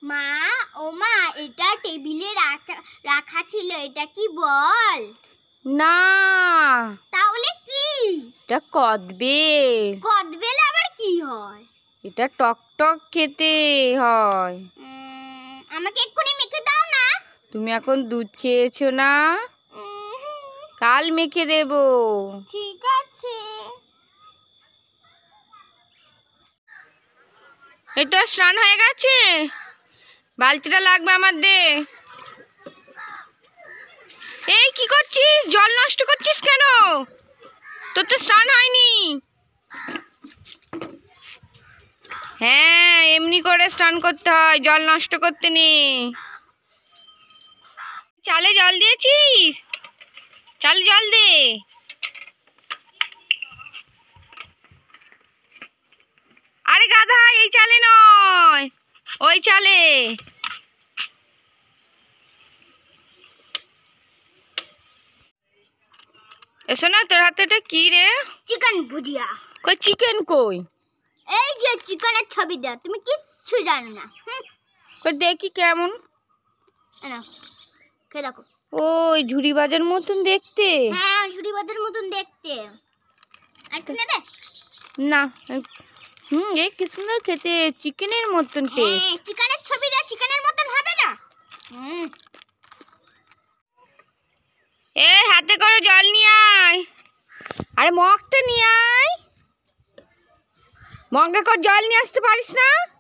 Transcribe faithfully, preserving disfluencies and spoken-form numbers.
মা ও মা এটা টেবিলে রাখা ছিল, এটা কি বল? না, তাহলে কি? এটা কদবেল। কদবেল আবার কি হয়? এটা টক টক খেতে হয়। আমাকে এক্ষুনি মেখে দাও না। তুমি এখন দুধ খেয়েছো না, কাল মেখে দেব। ঠিক আছে। এই তো স্নান হয়ে গেছে, বালতিটা লাগবে আমার, দে। এই কি করছিস? জল নষ্ট করছিস কেন? তোর তো স্নান হয়নি। হ্যাঁ, এমনি করে স্নান করতে হয়, জল নষ্ট করতে নেই। চালে জল দিয়েছিস? চালে জল দে। আরে গাধা, এই চালে নয়, ওই চালে। এসো না, তোর হাতে এটা কি রে? চিকেন ভুজিয়া। কই চিকেন কই? এই যে চিকেনের ছবি দেয়া, তুমি কিচ্ছু জানো না। কই দেখি কেমন। না, খেয়ে দেখো। ওই ঝুড়ি বাজার মতন দেখতে। হ্যাঁ, ঝুড়ি বাজার মতন দেখতে। আর কি নেবে? না, হুম, এই কি সুন্দর খেতে, চিকেনের মতন টেস্ট। হ্যাঁ, চিকেনের ছবি দেয়া চিকেনের মতন হবে না? হুম। এ হাতে করে জল নিয়ে আয়। আরে মগটা নিয়ে আয়, মগে করে জল নিয়ে আসতে পারিস না?